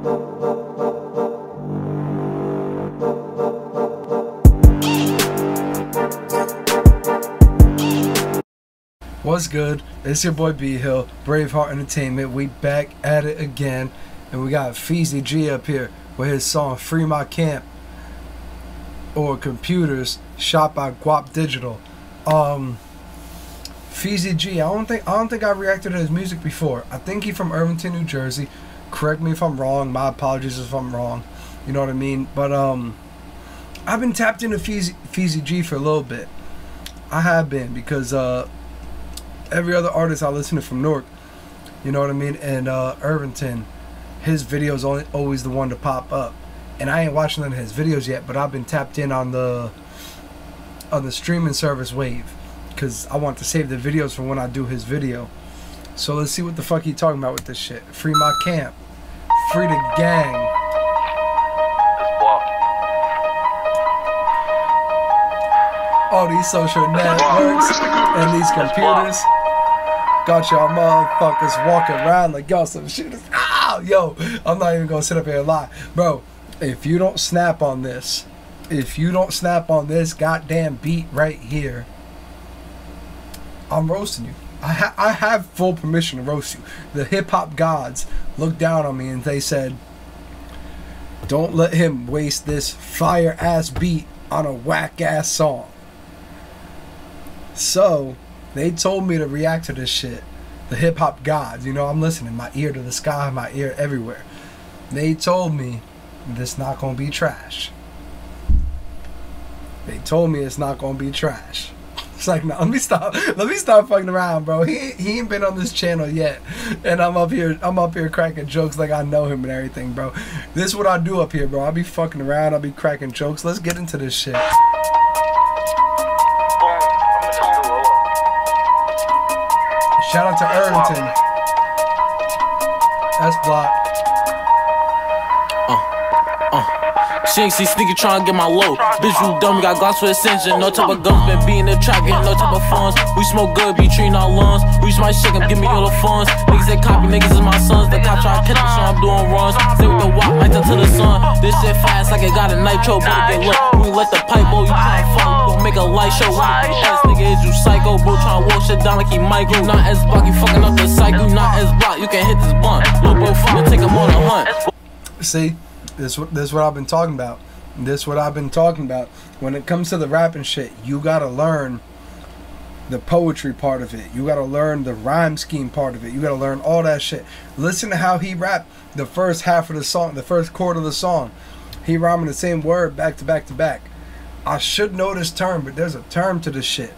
What's good? It's your boy B Hill, Braveheart Entertainment. We back at it again, and we got Feezy G up here with his song "Free My Camp" or "Computers," shot by Guap Digital. Feezy G, I don't think I reacted to his music before. I think he's from Irvington, New Jersey. Correct me if I'm wrong. My apologies if I'm wrong. You know what I mean? But I've been tapped into Feezy G for a little bit. I have been because every other artist I listen to from Newark, you know what I mean, and Irvington, his videos always the one to pop up. And I ain't watching none of his videos yet, but I've been tapped in on the streaming service Wave, because I want to save the videos for when I do his video. So let's see what the fuck he talking about with this shit. Free my camp, free the gang. All these social networks and these computers got y'all motherfuckers walking around like y'all some shooters. Ah, yo, I'm not even gonna sit up here and lie, bro. If you don't snap on this, goddamn beat right here, I'm roasting you. I have full permission to roast you. The hip hop gods looked down on me and they said, "Don't let him waste this fire ass beat on a whack ass song." So they told me to react to this shit. The hip hop gods, you know, I'm listening, my ear to the sky, my ear everywhere. They told me this not gonna be trash. They told me it's not gonna be trash. It's like, no, let me stop fucking around, bro. He ain't been on this channel yet, and I'm up here cracking jokes like I know him and everything, bro. This is what I do up here, bro. I be fucking around, I be cracking jokes. Let's get into this shit. Shout out to Irvington. S-Block. She ain't see sneaky tryna get my low. Bitch, you dumb, got glass for ascension. No type of guns, been beating the track, getting no type of funds. We smoke good, be treating our lungs. Reach my shit, give me all the funds. Niggas that copy, niggas is my sons. The cop try to catch me, so I'm doing runs. Stay with the walk, light up to the sun. This shit fast, like it got a nitro, better get lit. We let the pipe blow, you tryna fuck, you gon' make a light show. Ass nigga, is you psycho, bro, tryna walk shit down like he Michael. Not S-Block, you fucking up the cycle. Not S-Block, you can hit this blunt. Lil' bro, fucking take him on a hunt. See, this what I've been talking about. When it comes to the rapping shit, you gotta learn the poetry part of it. You gotta learn the rhyme scheme part of it. You gotta learn all that shit. Listen to how he rapped the first half of the song, the first chord of the song. He rhyming the same word back to back to back. I should know this term, but there's a term to this shit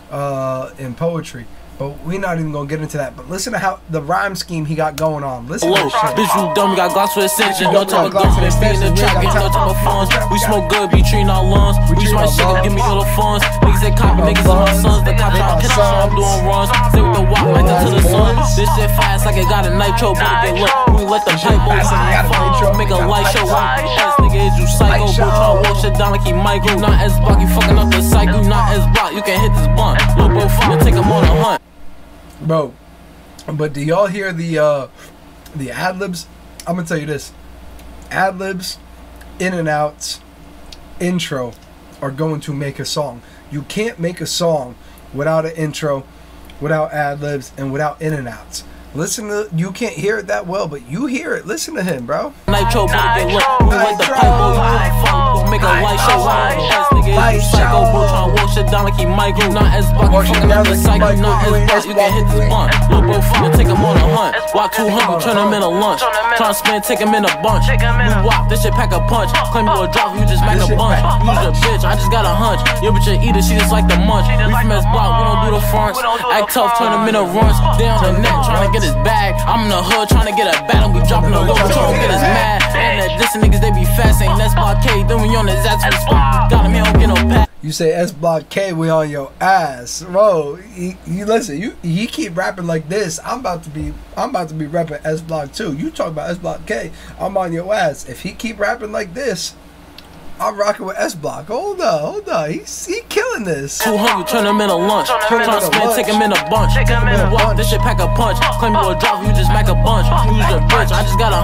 in poetry. But we're not even gonna get into that. But listen to how the rhyme scheme he got going on. Listen to this shit. Bitch, you dumb, got glass for ascension. No type of guns, been beating the track, getting no type of funds. We smoke good, be treating our lungs. Reach my shit, give me all the funds. Niggas that copy, niggas is my sons. The cop try to catch me, so I'm doing runs. Stay with the walk, light up to the sun. This shit fast, like it got a nitro, better get lit. We let the pipe blow, make a light show. Ass nigga, is you psycho, bro, tryna walk shit down like he Michael. Not S-Block, you fucking up the cycle. Not S-Block, you can hit this blunt. Lil' bro, fucking take him on a hunt. Bro, but do y'all hear the ad-libs? I'm gonna tell you this. Ad-libs, in and outs, intro are going to make a song. You can't make a song without an intro, without ad-libs, and without in and outs. Listen to, you can't hear it that well, but you hear it. Listen to him, bro. Nitro, better get lit. We let the pipe blow, gon' make a light show. Ass nigga, is you psycho, bro, tryna walk shit down like he Michael. Not S-Block, you fucking up the cycle. Not S-Block, you can hit this blunt. Lil' bro, fucking take him on a hunt. Walk 200, turn him into lunch. Tryna spin, take him in a bunch. You wop, this shit pack a punch. Claim you a drop, you just make a bunch. Use a bitch, I just got a hunch. Your bitch a eater, she just like the munch. We from S-Block, we don't do the fronts. Act tough, turn him into runs. Stay on the neck, tryna get his bag. I'm in the hood trying to get a battle. We dropping the low, trying to get us mad. And that dissing niggas, they be fast. Ain't S-Block K, then we on his ass. Got him, he don't get no pack. You say S-Block K, we on your ass, bro. You listen. You keep rapping like this. I'm about to be rapping S-Block too. You talk about S-Block K, I'm on your ass. If he keep rapping like this, I'm rocking with S-Block. Hold on. He killing this. 200, turn him into lunch. Tryna spin, take him in a bunch. You walk, this shit pack a punch. Claim you a drop, you just make a bunch. Use a bitch, I just got a hunch.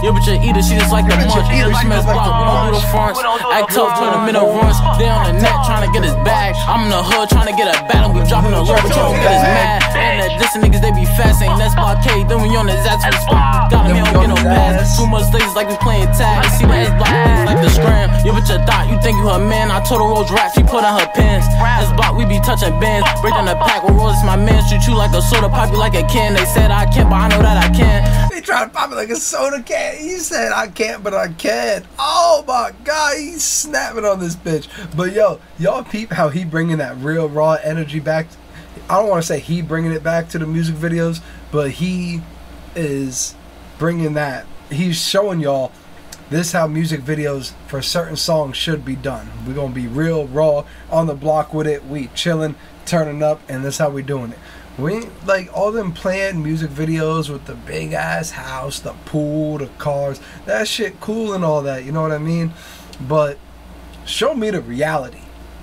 Yo, bitch, you eat it, she just like the munch. Rich man's block, we don't do the fronts. Act tough, turn them into runs. They on the net trying to get his bag. I'm in the hood trying to get a battle. We dropping a low, but you don't get his mad. And that dissing niggas, they be fast. Ain't that's blockade, then we on his ass. Got him, he don't get no pass. Too much stages like we playing tag. I see the S block things like the scram. Yo, bitch, a thought you think you her man. I told her Rose rap, she put on her pants. S block, we be touching bands. Break down the pack with Rose, my man. Shoot you like a soda, pop you like a can. They said I can't, but I know that I can. They try to pop it like a soda can. He said I can't, but I can. Oh my God, he's snapping on this bitch. But yo, y'all peep how he bringing that real raw energy back. I don't want to say he bringing it back to the music videos, but he is bringing that. He's showing y'all this is how music videos for certain songs should be done. We're gonna be real raw on the block with it. We chilling, turning up, and that's how we doing it. We ain't like all them planned music videos with the big ass house, the pool, the cars. That shit cool and all that, you know what I mean? But show me the reality.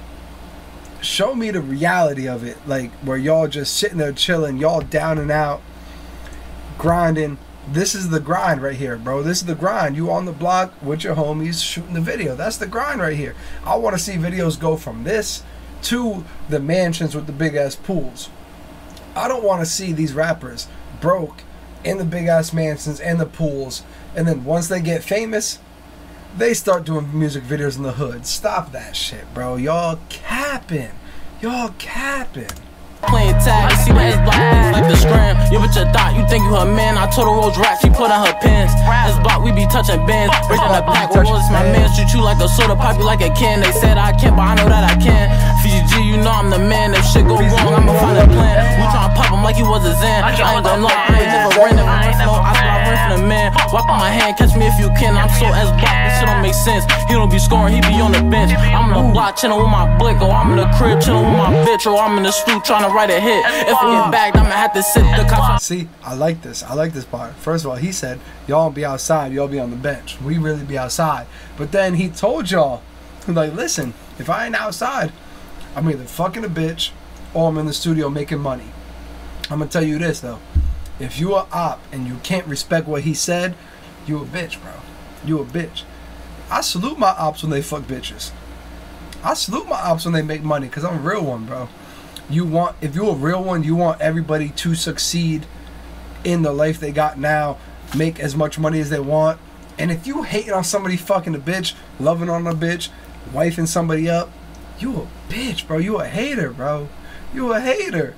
Show me the reality of it, like where y'all just sitting there chilling, y'all down and out, grinding. This is the grind right here, bro. This is the grind. You on the block with your homies shooting the video. That's the grind right here. I want to see videos go from this to the mansions with the big ass pools. I don't want to see these rappers broke in the big ass mansions and the pools, and then once they get famous, they start doing music videos in the hood. Stop that shit, bro. Y'all capping. Y'all capping. Playing tag, I see the S block things like the scram. Yo, bitch, a thought you think you her man. I told her Rose rap, she put on her pants. S block, we be touching bands. Break down the pack with Rose, my man. Shoot you like a soda, pop you like a can. They said I can't, but I know that I can. FGG, you know I'm the man. If shit go wrong, I'ma find a plan. We tryna pop him like he was a Zan. I ain't gonna lie, I ain't never ran, no. I run from the man. Wipe on my hand, catch me if you can. I'm so S block, this shit don't make sense. He don't be scoring, he be on the bench. I'm in the block chillin' with my blick, or I'm in the crib chillin' with my bitch, or I'm in the stoop tryna write a hit. If we get bagged, I'ma have to sit the cops. See, I like this. I like this part. First of all, he said, y'all don't be outside, y'all be on the bench. We really be outside. But then he told y'all, like, listen, if I ain't outside, I'm either fucking a bitch or I'm in the studio making money. I'm gonna tell you this, though. If you a op and you can't respect what he said, you a bitch, bro. You a bitch. I salute my ops when they fuck bitches. I salute my ops when they make money, because I'm a real one, bro. You want, if you're a real one, you want everybody to succeed in the life they got now, make as much money as they want. And if you hating on somebody fucking a bitch, loving on a bitch, wifing somebody up, you a bitch, bro. You a hater, bro. You a hater.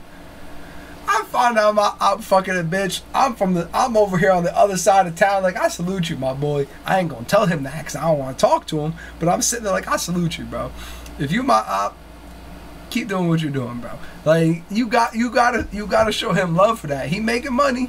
I found out my op fucking a bitch. I'm over here on the other side of town. Like, I salute you, my boy. I ain't gonna tell him that because I don't want to talk to him. But I'm sitting there like, I salute you, bro. If you my op, keep doing what you're doing, bro. Like, you gotta show him love for that. He making money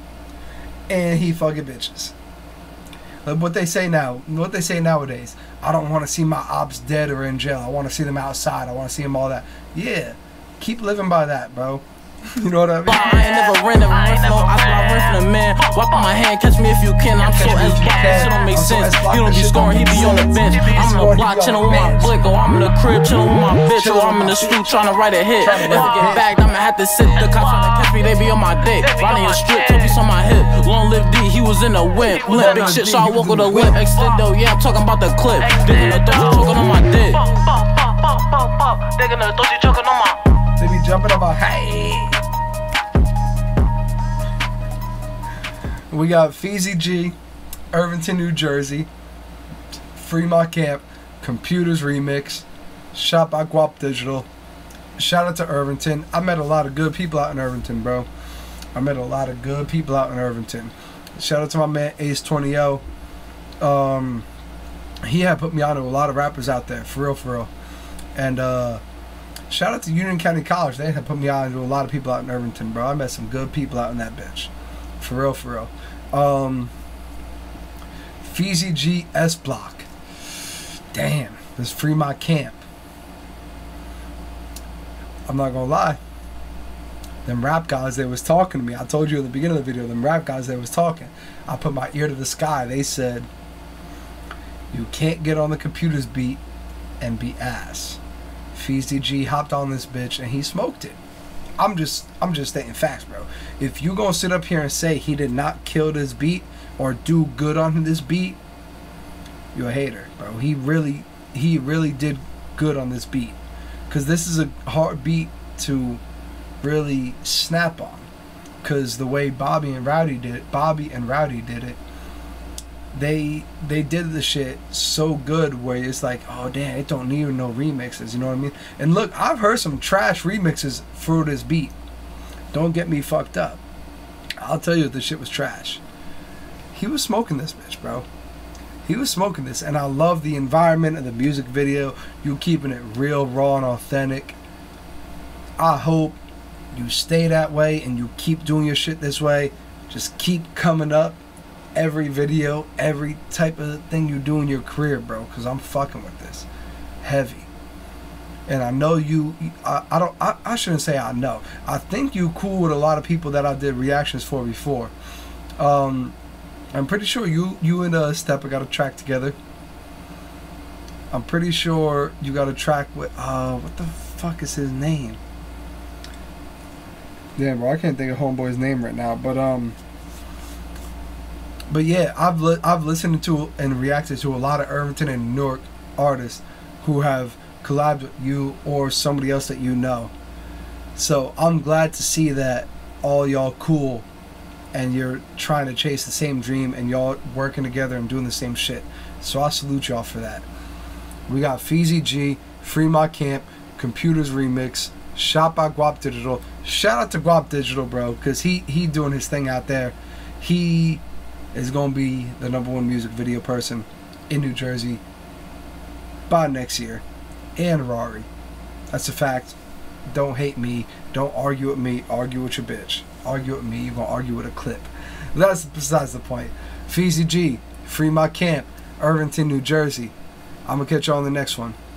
and he fucking bitches. Like what they say now, what they say nowadays. I don't want to see my ops dead or in jail. I want to see them outside. I want to see them all that. Yeah, keep living by that, bro. You know what I mean? I ain't never ran, no. I run from the man. Wipe on my hand, catch me if you can. I'm so S block, this shit don't make sense. He don't be scoring, he be on the bench. I'm in the block chillin' with my blick, or I'm in the crib chillin' with my bitch, or I'm in the street tryna write a hit. If I get bagged, I'ma have to sit. The cops tryna catch me, they be on my dick. Riding a strip, took piece on my hip. Long live D, he was in a whip. Limp, big shit, so I walk with a whip. Extendo, yeah, I'm talking about the clip. Digging the throat, choking on my dick. Digging the throat, choking on my. They be jumping up a hey. We got Feezy G, Irvington, New Jersey, Free My Camp, Computers Remix, shot by Guap Digital. Shout out to Irvington. I met a lot of good people out in Irvington, bro. I met a lot of good people out in Irvington. Shout out to my man Ace 20O. He had put me on to a lot of rappers out there, for real, for real. And shout out to Union County College. They had put me on to a lot of people out in Irvington, bro. I met some good people out in that bitch. For real, for real. Feezy G S Block. Damn, this Free My Camp. I'm not gonna lie. Them rap guys, they was talking to me. I told you at the beginning of the video, them rap guys, they was talking. I put my ear to the sky. They said, you can't get on the Computers beat and be ass. Feezy G hopped on this bitch and he smoked it. I'm just stating facts, bro. If you gonna sit up here and say he did not kill this beat, or do good on this beat, you're a hater, bro. He really did good on this beat, because this is a hard beat to really snap on, because the way Bobby and Rowdy did it, they did the shit so good where it's like, oh damn, it don't need no remixes, you know what I mean? And look, I've heard some trash remixes for this beat. Don't get me fucked up. I'll tell you if the shit was trash. He was smoking this bitch, bro. He was smoking this, and I love the environment of the music video. You keeping it real, raw, and authentic. I hope you stay that way and you keep doing your shit this way. Just keep coming up every video, every type of thing you do in your career, bro, because I'm fucking with this heavy. And I know I shouldn't say I know. I think you cool with a lot of people that I did reactions for before. I'm pretty sure you and Steppa got a track together. I'm pretty sure you got a track with what the fuck is his name? Yeah, bro, I can't think of homeboy's name right now, but yeah, I've listened to and reacted to a lot of Irvington and New York artists who have collabed with you or somebody else that you know. So I'm glad to see that all y'all cool and you're trying to chase the same dream and y'all working together and doing the same shit. So I salute y'all for that. We got Feezy G, Free My Camp, Computers Remix, shot by Guap Digital. Shout out to Guap Digital, bro, because he doing his thing out there. He is going to be the #1 music video person in New Jersey by next year. And Rari. That's a fact. Don't hate me. Don't argue with me. Argue with your bitch. Argue with me, you're going to argue with a clip. That's besides the point. Feezy G, Free My Camp, Irvington, New Jersey. I'm going to catch y'all on the next one.